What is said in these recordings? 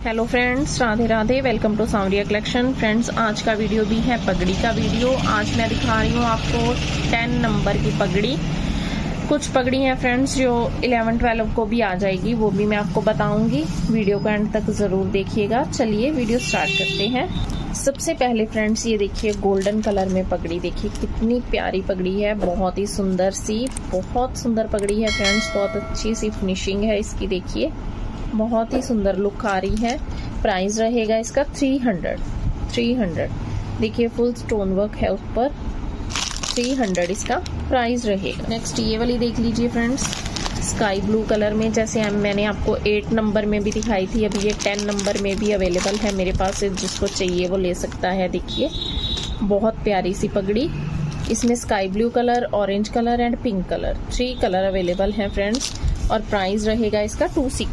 Hello friends, Radhe Radhe. Welcome to Sanwariya collection. Friends, आज का video भी है पगड़ी का वीडियो। आज मैं दिखा रही हूँ आपको 10 नंबर की पगड़ी। कुछ पगड़ी हैं फ्रेंड्स जो 11-12 को भी आ जाएगी, वो भी मैं आपको बताऊंगी। वीडियो को एंड तक जरूर देखिएगा। चलिए वीडियो स्टार्ट करते हैं। सबसे पहले फ्रेंड्स ये देखिए गोल्डन कलर में पगड़ी। देखिए कितनी प्यारी पगड़ी है, बहुत ही सुंदर सी, बहुत सुंदर पगड़ी है फ्रेंड्स। बहुत अच्छी सी फिनिशिंग है इसकी, देखिए बहुत ही सुंदर लुक आ रही है। प्राइस रहेगा इसका 300। देखिए फुल स्टोन वर्क है ऊपर। 300 इसका प्राइस रहेगा। नेक्स्ट ये वाली देख लीजिए फ्रेंड्स, स्काई ब्लू कलर में। जैसे मैंने आपको 8 नंबर में भी दिखाई थी, अभी ये 10 नंबर में भी अवेलेबल है मेरे पास। जिसको चाहिए वो ले सकता है। देखिए बहुत प्यारी सी पगड़ी। इसमें sky blue colour, orange colour and pink colour, 3 colour available हैं फ्रेंड्स। और प्राइस रहेगा इसका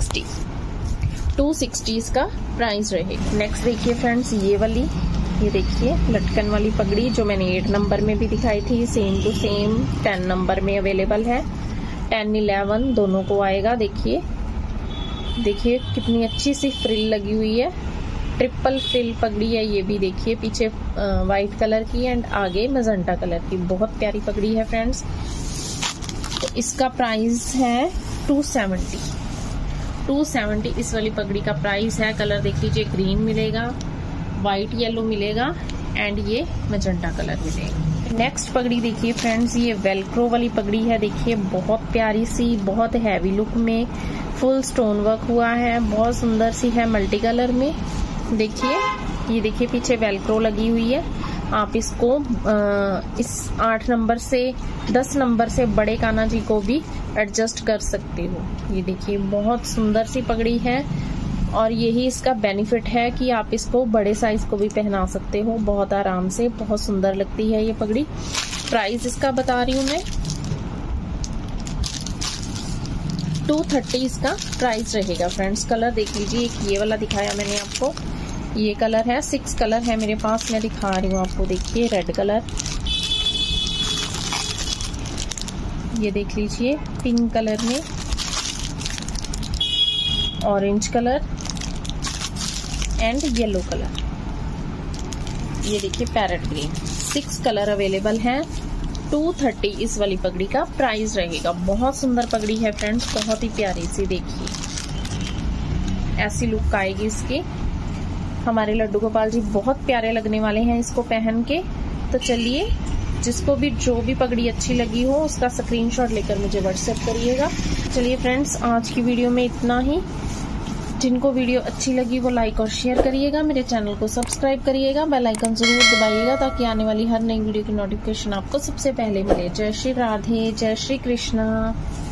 260 इसका प्राइस रहेगा। नेक्स्ट देखिए फ्रेंड्स ये वाली, ये देखिए लटकन वाली पगड़ी जो मैंने 8 नंबर में भी दिखाई थी, सेम टू सेम 10 नंबर में अवेलेबल है। 10-11 दोनों को आएगा। देखिए देखिए कितनी अच्छी सी फ्रिल लगी हुई है। ट्रिपल फ्रिल पगड़ी है ये भी। देखिए पीछे व्हाइट कलर की एंड आगे मजेंटा कलर की। बहुत प्यारी पगड़ी है फ्रेंड्स। तो इसका प्राइस है 270 इस वाली पगड़ी का प्राइस है। कलर देख लीजिए, ग्रीन मिलेगा, व्हाइट येलो मिलेगा एंड ये मजेंटा कलर मिलेगा। नेक्स्ट पगड़ी देखिए फ्रेंड्स, ये वेलक्रो वाली पगड़ी है। देखिए बहुत प्यारी सी, बहुत हैवी लुक में, फुल स्टोन वर्क हुआ है, बहुत सुंदर सी है मल्टी कलर में। देखिए ये देखिए पीछे वेलक्रो लगी हुई है। आप इसको इस 8 नंबर से 10 नंबर से बड़े कान्हा जी को भी एडजस्ट कर सकते हो। ये देखिए बहुत सुंदर सी पगड़ी है और यही इसका बेनिफिट है कि आप इसको बड़े साइज को भी पहना सकते हो बहुत आराम से। बहुत सुंदर लगती है ये पगड़ी। प्राइस इसका बता रही हूँ मैं 230 इसका प्राइस रहेगा फ्रेंड्स। कलर देख लीजिए, एक ये वाला दिखाया मैंने आपको, ये कलर है। 6 कलर है मेरे पास, मैं दिखा रही हूँ आपको। देखिए रेड कलर, ये देख लीजिए पिंक कलर में, orange colour and yellow colour, ये देखिए पैरेट ग्रीन। 6 कलर अवेलेबल हैं। 230 इस वाली पगड़ी का प्राइस रहेगा। बहुत सुंदर पगड़ी है फ्रेंड्स, बहुत ही प्यारी सी। देखिए ऐसी लुक आएगी इसकी। हमारे लड्डू गोपाल जी बहुत प्यारे लगने वाले हैं इसको पहन के। तो चलिए जिसको भी जो भी पगड़ी अच्छी लगी हो उसका स्क्रीनशॉट लेकर मुझे व्हाट्सएप करिएगा। चलिए फ्रेंड्स आज की वीडियो में इतना ही। जिनको वीडियो अच्छी लगी वो लाइक और शेयर करिएगा, मेरे चैनल को सब्सक्राइब करिएगा, बेल आइकन जरूर दबाइएगा ताकि आने वाली हर नई वीडियो की नोटिफिकेशन आपको सबसे पहले मिले। जय श्री राधे, जय श्री कृष्णा।